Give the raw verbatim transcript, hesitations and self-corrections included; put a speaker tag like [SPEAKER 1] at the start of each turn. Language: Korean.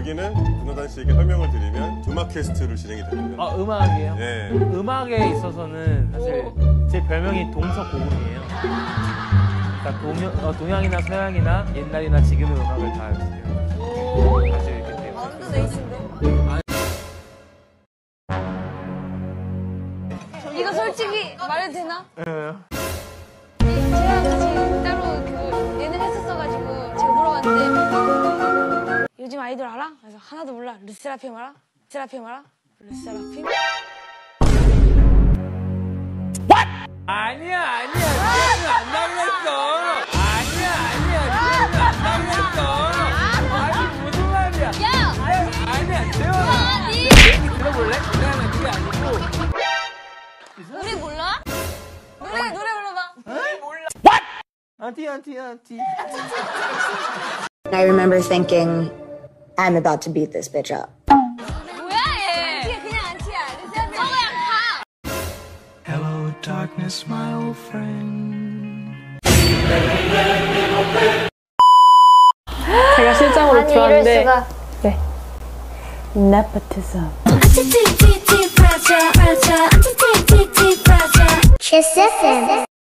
[SPEAKER 1] 여기는 조나단 씨에게 설명을 드리면 음악 퀘스트를 진행이 됩니다.
[SPEAKER 2] 아, 음악이에요?
[SPEAKER 1] 네.
[SPEAKER 2] 음악에 있어서는 사실 제 별명이 동서고금이에요. 그러니까 동양, 어, 동양이나 서양이나 옛날이나 지금의 음악을 다 가지고 있기 때문에.
[SPEAKER 3] 완전 에이스인데? 이거 솔직히 말해도 되나?
[SPEAKER 2] 네.
[SPEAKER 3] 제가 같이 따로 그 예능 했었어가지고 제가 물어봤는데 요즘 아이돌 알아? 그래서 하나도 몰라. 르세라핌 알아? 르세라핌 알아? 르세라핌?
[SPEAKER 2] 아니야, 아니야. 지금 안 나오겠어. 아니야, 아니야. 지금 안 나오겠어. 아니, 무슨 말이야.
[SPEAKER 3] 야!
[SPEAKER 2] 아니, 아니야. 재현아.
[SPEAKER 3] 아니!
[SPEAKER 2] 얘기 들어볼래? 그냥 그게 아니고.
[SPEAKER 3] 노래 몰라? 노래, 노래 불러봐.
[SPEAKER 2] 에이, 몰라. 안티, 안티, 안티.
[SPEAKER 4] I remember thinking, I'm about to beat this bitch up.
[SPEAKER 3] 뭐야, 얘? 안티야, 그냥 안티야. 르세라핌. 어, 그냥 가!
[SPEAKER 5] Hello, darkness, my old friend.
[SPEAKER 6] 제가 실장으로
[SPEAKER 7] 아니
[SPEAKER 6] 들어왔는데
[SPEAKER 7] 이럴 수가.
[SPEAKER 6] 네. nepotism.
[SPEAKER 7] 키스FM.